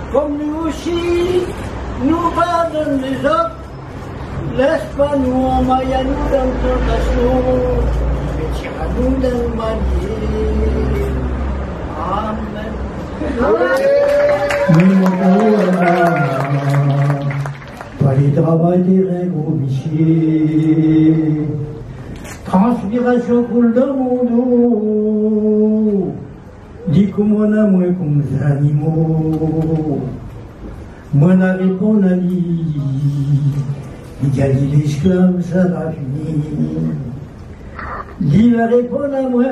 comme nous aussi, nous pardonne les autres. Laisse pas nous en maille à nous dans tentation, mais tire à nous dans le manier. Amen. Pas les travail des règles obligées. Transpiration coule dans mon dos. Dis que mon amour est comme les animaux. Moi, la réponse à lui. Il a dit l'esclave, ça va finir. Dis la réponse à moi.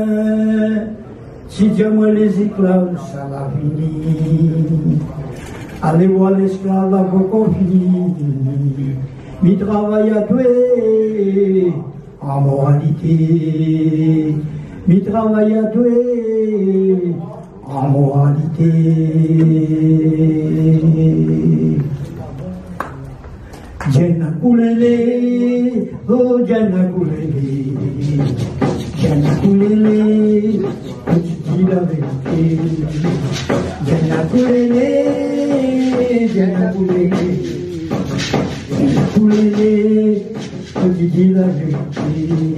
Si Dieu moi les esclaves, ça va finir. Allez voir l'esclave avant qu'on finisse. Mi travaille à tuer en moralité. Mi travaille à tuer en moralité. Jana kulele, oh jana kulele, jana kulele, dis la vérité. Jana kulele, jana kulele, jana kulele, dis la vérité.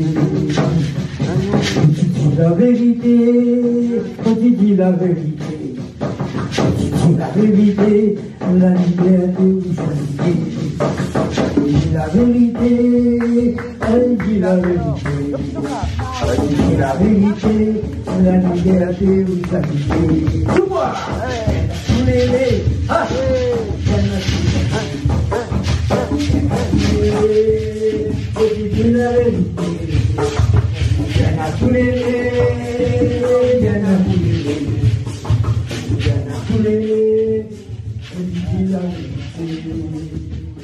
Dis la vérité, dis la vérité, dis la vérité, la liberté ou charité. Dis la vérité, elle dit la vérité. Elle dit la vérité, la liberté ou charité. Tout moi, tous les ah, dis la vérité. Y'en a tous les y'en a tous les y'en a tous les, elle dit la vérité.